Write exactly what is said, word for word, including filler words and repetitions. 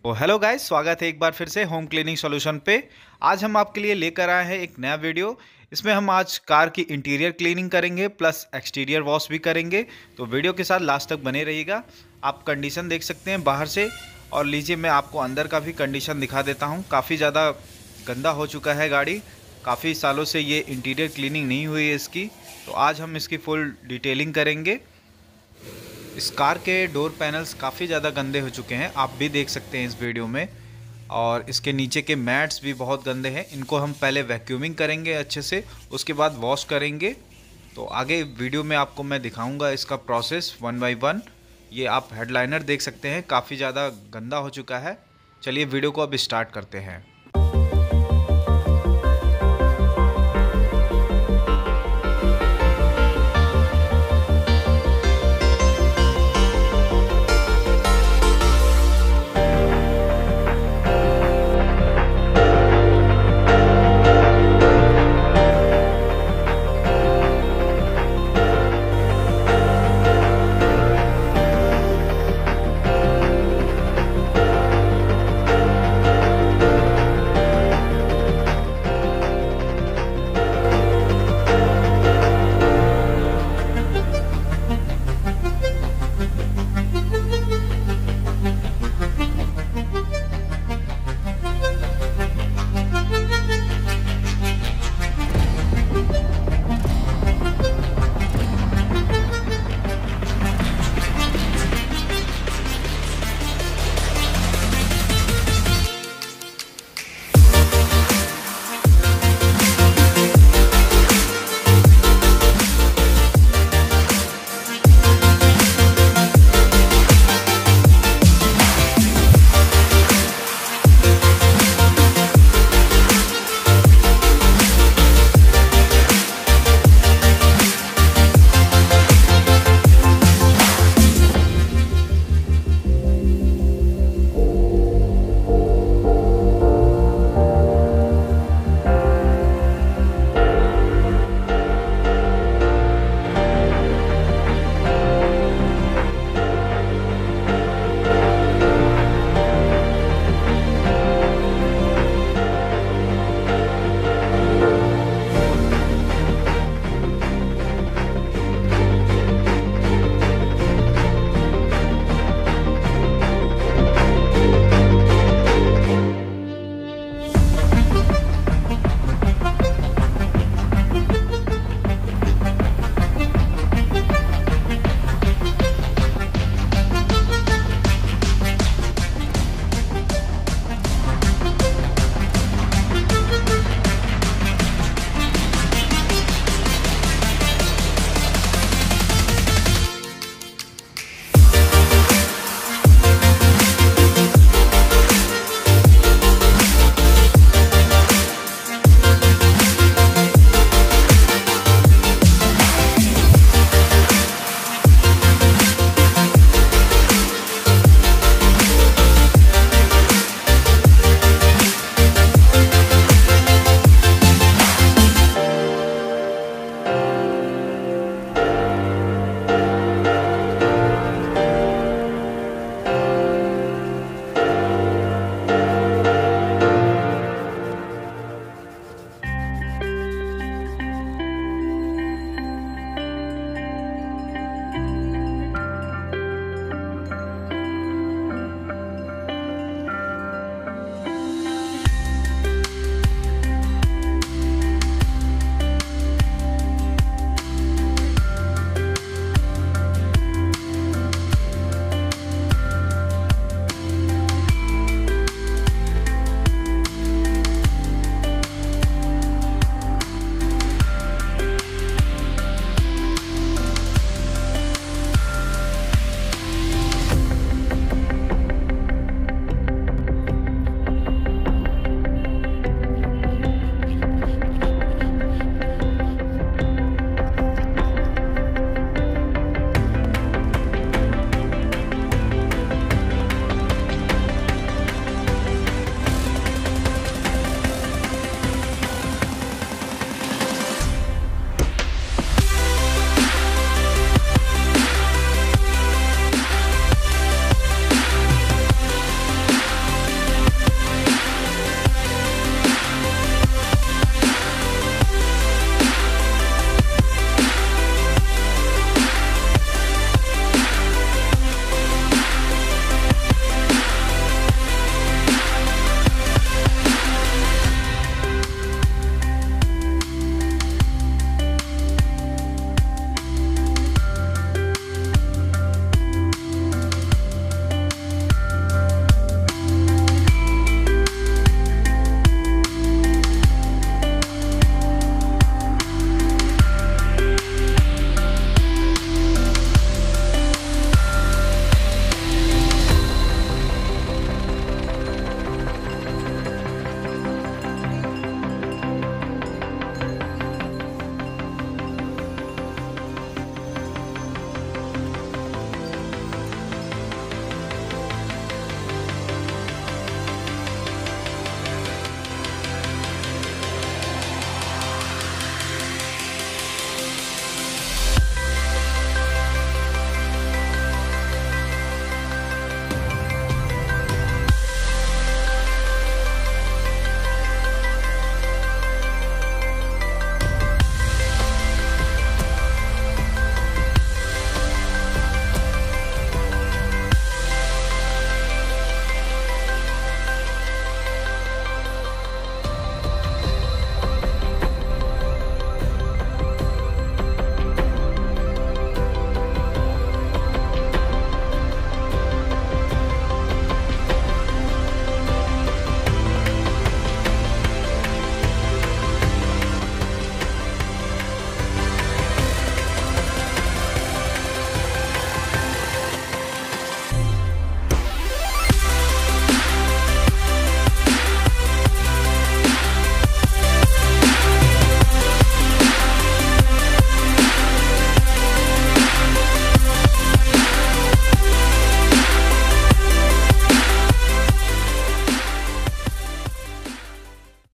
तो hello guys, स्वागत है एक बार फिर से होम क्लीनिंग सॉल्यूशन पे। आज हम आपके लिए लेकर आए हैं एक नया वीडियो। इसमें हम आज कार की इंटीरियर क्लीनिंग करेंगे प्लस एक्सटीरियर वॉश भी करेंगे। तो वीडियो के साथ लास्ट तक बने रहिएगा। आप कंडीशन देख सकते हैं बाहर से, और लीजिए मैं आपको अंदर का भी कंडीशन दिखा देता हूँ। काफ़ी ज़्यादा गंदा हो चुका है गाड़ी, काफ़ी सालों से ये इंटीरियर क्लीनिंग नहीं हुई है इसकी। तो आज हम इसकी फुल डिटेलिंग करेंगे। इस कार के डोर पैनल्स काफ़ी ज़्यादा गंदे हो चुके हैं, आप भी देख सकते हैं इस वीडियो में। और इसके नीचे के मैट्स भी बहुत गंदे हैं। इनको हम पहले वैक्यूमिंग करेंगे अच्छे से, उसके बाद वॉश करेंगे। तो आगे वीडियो में आपको मैं दिखाऊंगा इसका प्रोसेस वन बाय वन। ये आप हेडलाइनर देख सकते हैं, काफ़ी ज़्यादा गंदा हो चुका है। चलिए वीडियो को अब स्टार्ट करते हैं।